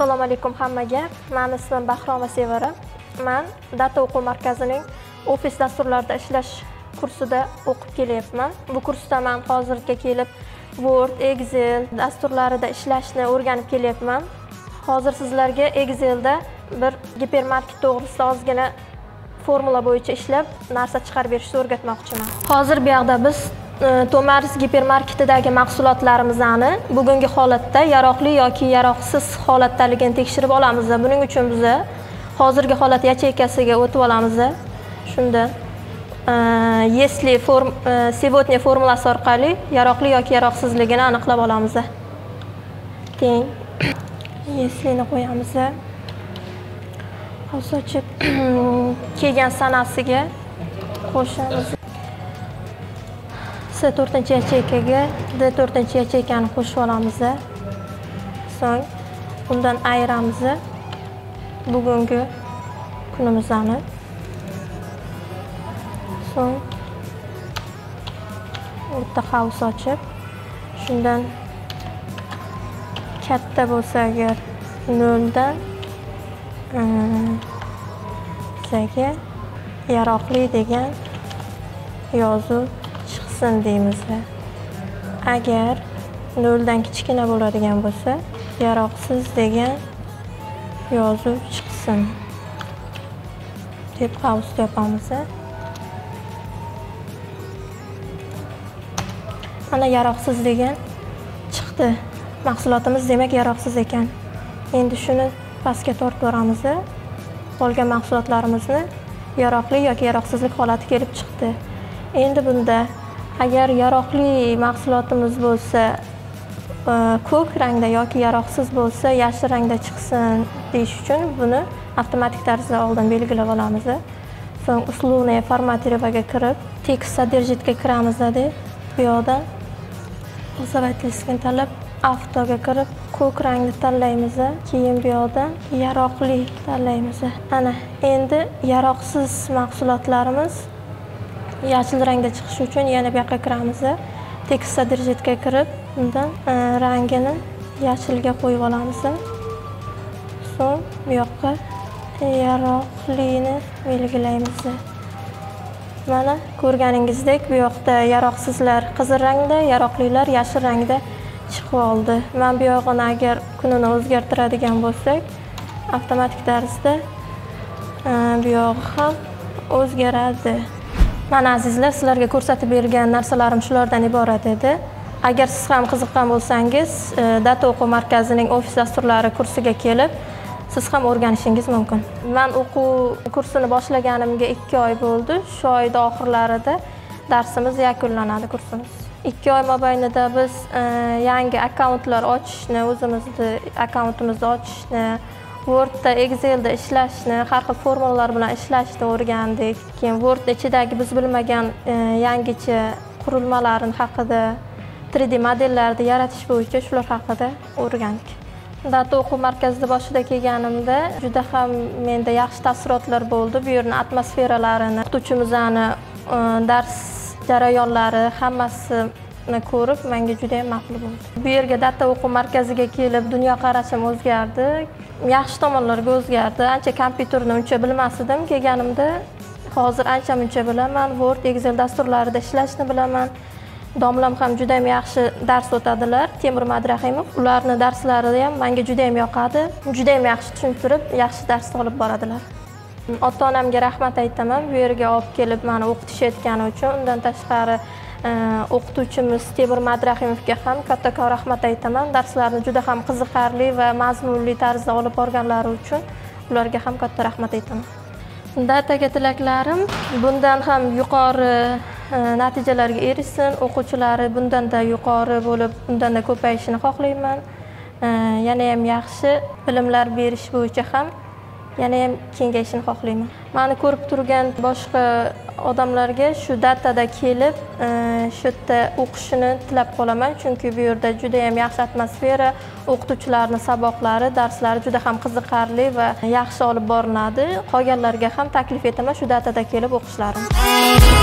Assalomu alaykum hammaga. Men ismim Bahroma Sevara. Men Data o'quv markazining ofis dasturlarida ishlash kursida o'qib kelyapman. Bu kursda men hozirga kelib Word, Excel dasturlarida ishlashni o'rganib kelyapman. Hozir sizlarga Excelda bir gipermarket to'g'risida ozgina formula bo'yicha ishlab, narsa chiqarib berishni o'rgatmoqchiman. Hozir bu yerda biz Tomars gipermarketidagi mahsulotlarimizni bugungi holatda yaroqli yoki yaroqsiz holatdaligini tekshirib olamiz. Buning uchun biz hozirgi holat yacheykasiga o'tib olamiz. Shunda если сегодня formulasi orqali yaroqli yoki yaroqsizligini aniqlab olamiz. Teng если ni qo'yamiz. Hozircha kelgan sanasiga qo'shamiz. C4-yacheykaga D4-yacheykani qo'shib olamiz. So'ng undan ayiramiz bugungi kunimizni. So'ng o'rta havuz ochib, shundan katta bo'lsa agar 0 dan bizga yaroqli degan yozuv chiqsin deymiz. Agar 0 dan kichkina bo'ladigan bo'lsa, yaroqsiz degan yozuv chiqsin deb havuz yopamiz. Mana yaroqsiz degan chiqdi. Mahsulotimiz demak yaroqsiz ekan. Endi shuni pastga tortib boramiz. Qolgan mahsulotlarimizni yaroqli yoki yaroqsizlik holati kelib chiqdi. Endi bunda agar yaroqli mahsulotimiz bo'lsa ko'k rangda yoki yaroqsiz bo'lsa yashil rangda chiqsin deyish uchun buni avtomatik tarzda oldin belgilab olamiz. So'ng условное форматирование kirib, tekst содержитga kiramiz deb bu yoqdan qo'zg'atishni tanlab avtoga kirib ko'k rangni tanlaymiz. Keyin bu yoqdan yaroqli tanlaymiz. Ana endi yaroqsiz mahsulotlarimiz yashil rangda chiqishi uchun yana bu yoqqa kiramiz. Tekst содержитga kirib, undan rangini yashilga qo'yib olamiz. So'ng bu yoqqa yaroqlini belgilaymiz. Mana ko'rganingizdek bu yoqda yaroqsizlar qizil rangda, yaroqlilar yashil rangda chiqib oldi. Men bu yog'ini agar kunini o'zgartiradigan bo'lsak, avtomatik tarzda bu yog'i ham o'zgaradi. Mana azizlar, sizlarga ko'rsatib bergan narsalarim shulardan iborat edi. Agar siz ham qiziqqan bo'lsangiz, Data o'quv markazining ofis dasturlari kursiga kelib, siz ham o'rganishingiz mumkin. Men o'quv kursini boshlaganimga 2 oy bo'ldi. Shu oyda oxirlarida darsimiz yakunlanadi kursimiz. 2 oy mobaynida biz yangi akkauntlar ochishni, o'zimizni akkauntimizni ochishni, Wordda, Excelda ishlashni, har xil formulalar bilan ishlashni o'rgandik. Keyin Word ichidagi biz bilmagan yangicha qurilmalarning haqida, 3D modellarni yaratish bo'yicha shular haqida o'rgandik. Data o'quv markazida boshida kelganimda juda ham menda yaxshi taassurotlar bo'ldi. Bu yerning atmosferalarini, o'qituvchimizning dars jarayonlari hammasini ko'rib, menga juda ham ma'qul bo'ldi. Bu yerga Data o'quv markaziga kelib, dunyoqarashim o'zgardi. Yaxshi tomonlarga o'zgardi. Ancha kompyuterni uncha bilmasdim. Kelganimda hozir ancha-muncha bilaman. Word, Excel dasturlarida ishlashni bilaman. Domlam ham juda ham yaxshi dars o'tadilar. Temur Madrahimov. Ularning darslari ham menga juda ham yoqadi. Juda ham yaxshi tushuntirib, yaxshi dars olib boradilar. Ota-onamga rahmat aytaman. Bu yerga olib kelib meni o'qitishayotgani uchun. Undan tashqari o'qituvchimiz Temur Madrahimovga ham kattakon rahmat aytaman. Darslarni juda ham qiziqarli va mazmunli tarzda olib borganlari uchun ularga ham katta rahmat aytaman. Dataga tilaklarim bundan ham yuqori natijalarga erishsin, o'quvchilari bundan-da yuqori bo'lib, bundan-da ko'payishini xohlayman. Yana ham yaxshi bilimlar berish bo'yicha ham yana ham kengayishini xohlayman. Meni ko'rib turgan boshqa odamlarga shu datada kelib, shu yerda o'qishini tilab qolaman, chunki bu yerda juda ham yaxshi atmosfera, o'qituvchilarning saboqlari, darslari juda ham qiziqarli va yaxshi olib boriladi. Qolganlarga ham taklif etaman shu datada kelib o'qishlarini.